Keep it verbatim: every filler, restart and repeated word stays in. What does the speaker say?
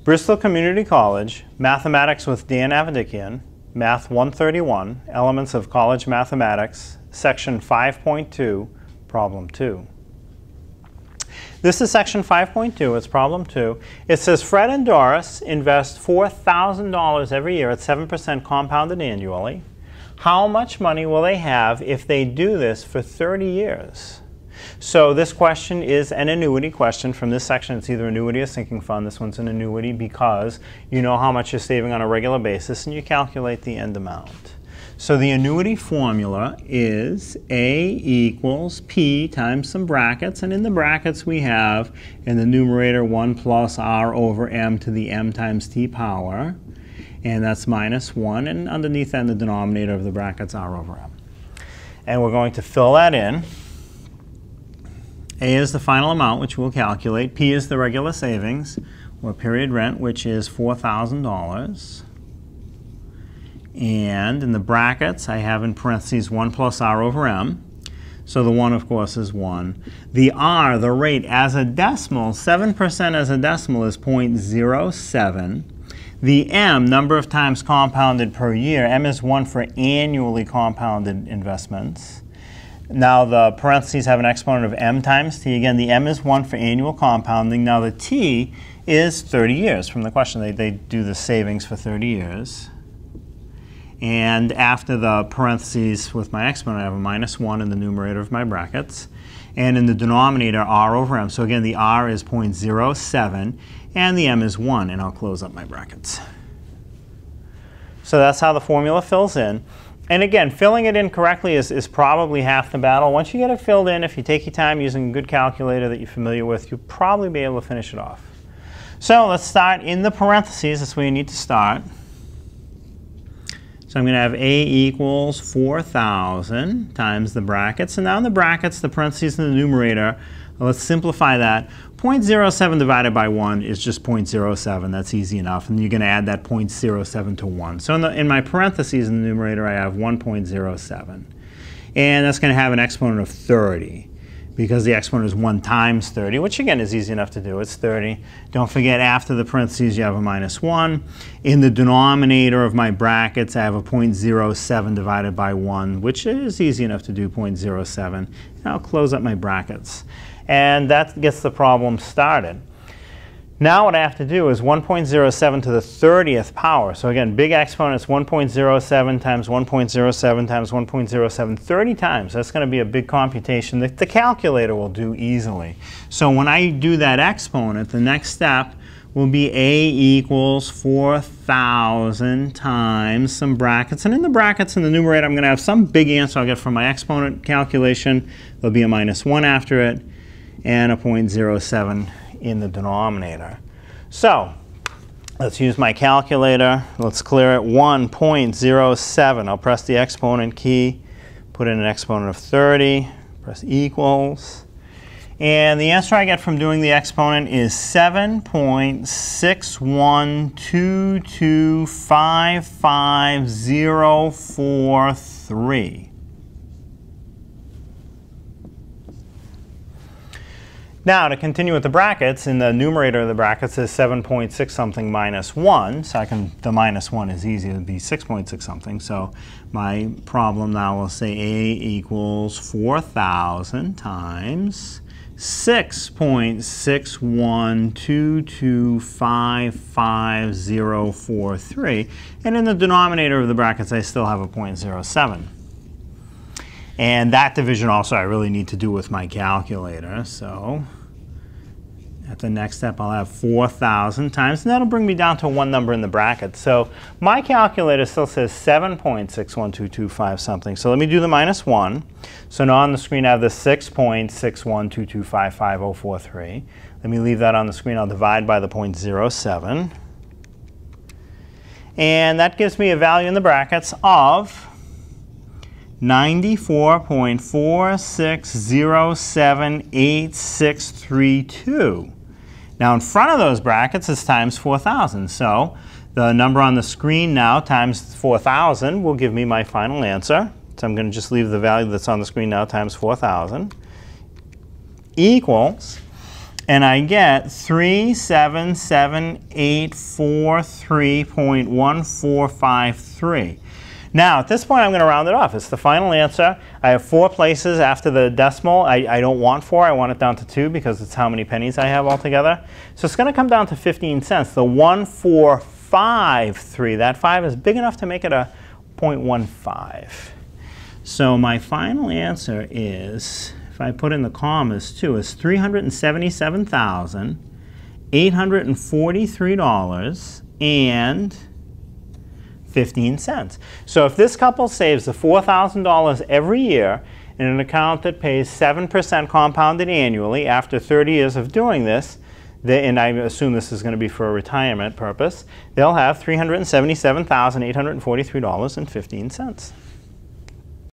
Bristol Community College, Mathematics with Dan Avedikian, Math one thirty-one, Elements of College Mathematics, Section five point two, Problem two. This is Section five point two, it's Problem two. It says Fred and Doris invest four thousand dollars every year at seven percent compounded annually. How much money will they have if they do this for thirty years? So this question is an annuity question from this section. It's either annuity or sinking fund. This one's an annuity because you know how much you're saving on a regular basis and you calculate the end amount. So the annuity formula is A equals P times some brackets, and in the brackets we have in the numerator one plus R over M to the M times T power, and that's minus one, and underneath that in the denominator of the brackets R over M. And we're going to fill that in. A is the final amount, which we'll calculate. P is the regular savings, or period rent, which is four thousand dollars. And in the brackets, I have in parentheses one plus R over M. So the one, of course, is one. The R, the rate, as a decimal, seven percent as a decimal is zero point zero seven. The M, number of times compounded per year, M is one for annually compounded investments. Now the parentheses have an exponent of M times T. Again, the M is one for annual compounding. Now the T is thirty years from the question. They, they do the savings for thirty years. And after the parentheses with my exponent, I have a minus one in the numerator of my brackets. And in the denominator, R over M. So again, the R is zero point zero seven, and the M is one. And I'll close up my brackets. So that's how the formula fills in. And again, filling it in correctly is, is probably half the battle. Once you get it filled in, if you take your time using a good calculator that you're familiar with, you'll probably be able to finish it off. So let's start in the parentheses. That's where you need to start. So I'm going to have A equals four thousand times the brackets. And now in the brackets, the parentheses in the numerator, well, let's simplify that. zero point zero seven divided by one is just zero point zero seven. That's easy enough. And you're going to add that zero point zero seven to one. So in, the, in my parentheses in the numerator, I have one point zero seven. And that's going to have an exponent of thirty, because the exponent is one times thirty, which again is easy enough to do. It's thirty. Don't forget, after the parentheses, you have a minus one. In the denominator of my brackets, I have a zero point zero seven divided by one, which is easy enough to do, zero point zero seven. And I'll close up my brackets. And that gets the problem started. Now what I have to do is one point zero seven to the thirtieth power. So again, big exponent is one point zero seven times one point zero seven times one point zero seven, thirty times. That's going to be a big computation that the calculator will do easily. So when I do that exponent, the next step will be A equals four thousand times some brackets. And in the brackets in the numerator, I'm going to have some big answer I'll get from my exponent calculation. There'll be a minus one after it, and a zero point zero seven in the denominator. So let's use my calculator. Let's clear it. one point zero seven. I'll press the exponent key, put in an exponent of thirty, press equals. And the answer I get from doing the exponent is seven point six one two two five five zero four three. Now, to continue with the brackets, in the numerator of the brackets is seven point six something minus one. So I can, the minus one is easy. It would be six point six something. So my problem now will say A equals four thousand times six point six one two two five five zero four three. And in the denominator of the brackets, I still have a zero point zero seven. And that division also I really need to do with my calculator. So at the next step, I'll have four thousand times, and that'll bring me down to one number in the bracket. So my calculator still says seven point six one two two five something. So let me do the minus one. So now on the screen, I have the six point six one two two five five zero four three. Let me leave that on the screen. I'll divide by the zero point zero seven. And that gives me a value in the brackets of ninety-four point four six zero seven eight six three two. Now in front of those brackets is times four thousand. So the number on the screen now times four thousand will give me my final answer. So I'm going to just leave the value that's on the screen now times four thousand equals, and I get three seven seven eight four three point one four five three. Now, at this point, I'm going to round it off. It's the final answer. I have four places after the decimal. I, I don't want four. I want it down to two because it's how many pennies I have altogether. So it's going to come down to fifteen cents. The one four five three, that five is big enough to make it a zero point one five. So my final answer is, if I put in the commas too, is three hundred seventy-seven thousand eight hundred forty-three dollars and fifteen cents. So if this couple saves the four thousand dollars every year in an account that pays seven percent compounded annually after thirty years of doing this, they, and I assume this is going to be for a retirement purpose, they'll have three hundred seventy-seven thousand eight hundred forty-three dollars and fifteen cents.